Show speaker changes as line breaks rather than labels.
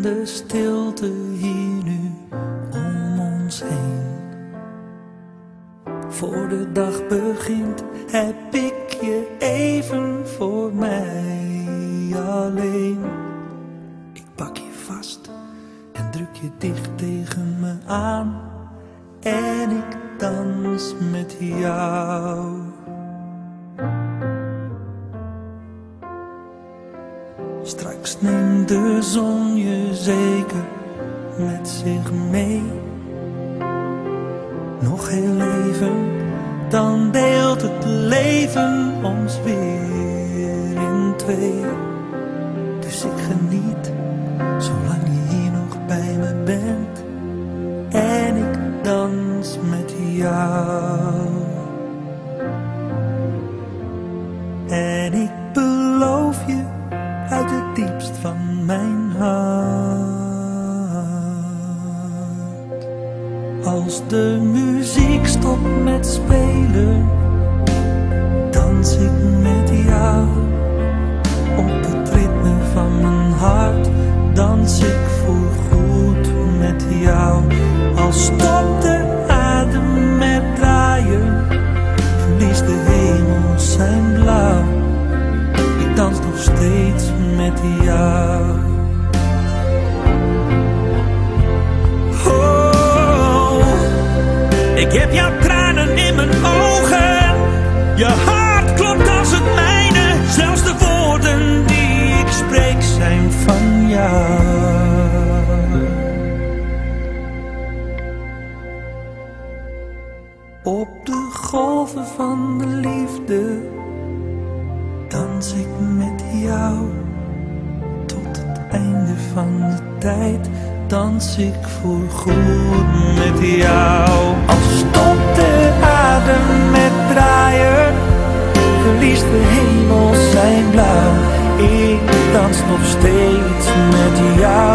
de stilte hier nu om ons heen. Voor de dag begint heb ik je even voor mij alleen. Ik pak je vast en druk je dicht tegen me aan en ik dans met jou. Straks neemt de zon je zeker met zich mee. Nog heel even, dan deelt het leven ons weer in twee. Dus ik geniet, zolang je hier nog bij me bent. En ik dans met jou. En ik beloof je uit het diepst van mijn hart. Als de muziek stopt met spelen, dans ik met jou. Op het ritme van mijn hart dans ik voorgoed met jou. Als stopt de adem met draaien, verliest de hemel zijn blauw. Ik dans nog steeds met jou. Ik heb jouw tranen in mijn ogen. Je hart klopt als het mijne. Zelfs de woorden die ik spreek zijn van jou. Op de golven van de liefde dans ik met jou. Tot het einde van de tijd dans ik voorgoed met jou. Als stopt de adem met draaien, verliest de hemel zijn blauw. Ik dans nog steeds met jou.